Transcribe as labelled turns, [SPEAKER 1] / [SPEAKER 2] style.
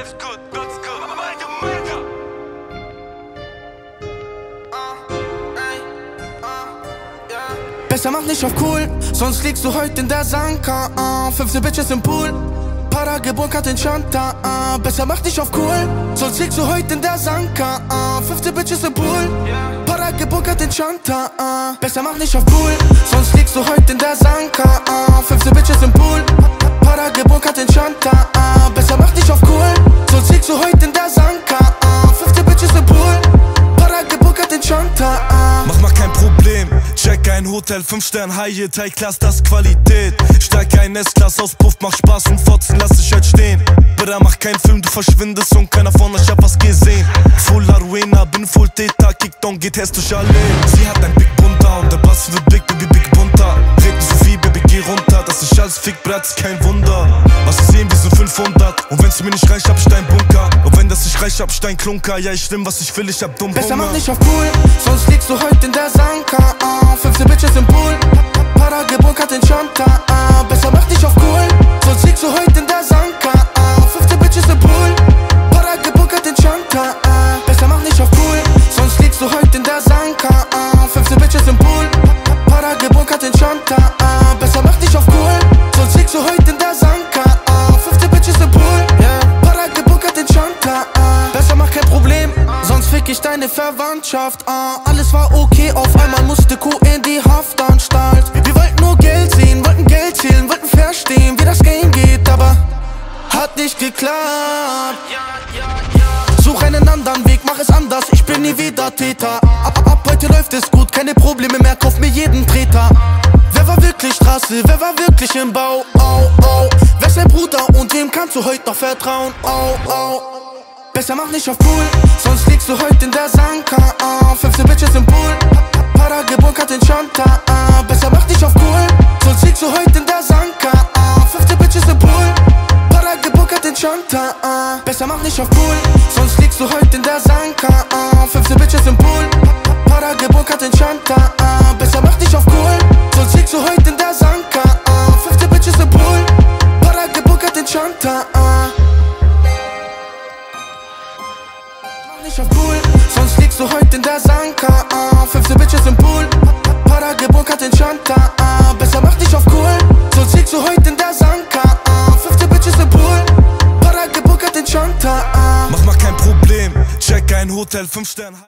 [SPEAKER 1] That's good, that's good. Mega.
[SPEAKER 2] Besser mach nicht auf cool, sonst liegst du heute in der Sanka. 15 Bitches im Pool, Para gebunkert in Chanta. Besser mach nicht auf cool, sonst liegst du heute in der Sanka. 15 Bitches im Pool, Para gebunkert in Chanta. Besser mach nicht auf cool, sonst liegst du heute in der Sanka. 15 Bitches im Pool, Para gebunkert in Chanta. Besser mach nicht auf cool, sonst liegst du heute in der Sanka. 15 Bitches im Pool, Para gebunkert in Chanta.
[SPEAKER 3] Mach kein Problem, check ein Hotel, 5 Stern, High-Yield, High-Class, das ist Qualität. Steig ein S-Class aus, Puff, mach Spaß und Fotzen, lass dich halt stehen. Bruder, mach keinen Film, du verschwindest und keiner von euch hat was gesehen. Full Arena, bin full Theta, Kickdown, geht hässlich allein. Sie hat ein Big Bunter und der Bass wird big, Baby, big bunter. Red nicht so viel, Baby, geh runter, das ist alles Fick, Brat, ist kein Wunder. Was sie sehen, wir sind 500 und wenn's mir nicht reicht, hab ich dein Bunker. Und wenn das nicht reicht, hab ich dein Klunker. Ja, ich nehm, was ich will, ich hab dumm Hunger.
[SPEAKER 2] Besser mach nicht auf cool, sonst liegst du heute in der Sanka. 15 Bitches im Pool, Para gebunkert in Chanta. Besser mach nicht auf cool, sonst liegst du heute in der Sanka. 15 Bitches im Pool, Para gebunkert in Chanta. Besser mach nicht auf cool, sonst liegst du heute in der Sanka. 15 Bitches im Pool, Para gebunkert in Chanta. Besser mach nicht auf cool, sonst liegst du heute in der Sanka. 15 Bitches im Pool, Para gebunkert in Chanta. Besser mach kein Problem, sonst fick ich deine Verwandtschaft. Alles war okay, auf einmal musste Kuh in die Haftanstalt. Wir wollten nur Geld sehen, wollten Geld zählen, wollten verstehen, wie das Game geht, aber hat nicht geklappt. Such einen anderen Weg, mach es anders, ich bin nie wieder Täter. Ab heute läuft es gut, keine Probleme mehr, kauf mir jeden Treter. Wer war wirklich Straße, wer war wirklich im Bau? Wer ist dein Bruder und wem kannst du heute noch vertrauen? Besser mach nicht auf cool, sonst liegst du heute in der Sanka. 15 Bitches im Pool, Para gebunkert in Chanta. Besser mach nicht auf cool, sonst liegst du heute in der Sanka. 15 Bitches im Pool, Para gebunkert in Chanta. Besser mach nicht auf cool, sonst liegst du heute in der Sanka. 15 Bitches im Pool, Para gebunkert in Chanta. Besser mach nicht auf cool, sonst liegst du heute in der Sanka. 15 Bitches im Pool, Para gebunkert in Chanta. Nicht auf cool, sonst liegst du heute in der Sanka. 15 Bitches im Pool, Para gebunkert in Chanta. Besser mach dich auf cool, sonst liegst du heute in der Sanka. 15 Bitches im Pool, Para gebunkert in Chanta.
[SPEAKER 3] Mach kein Problem, check ein Hotel, 5 Stern.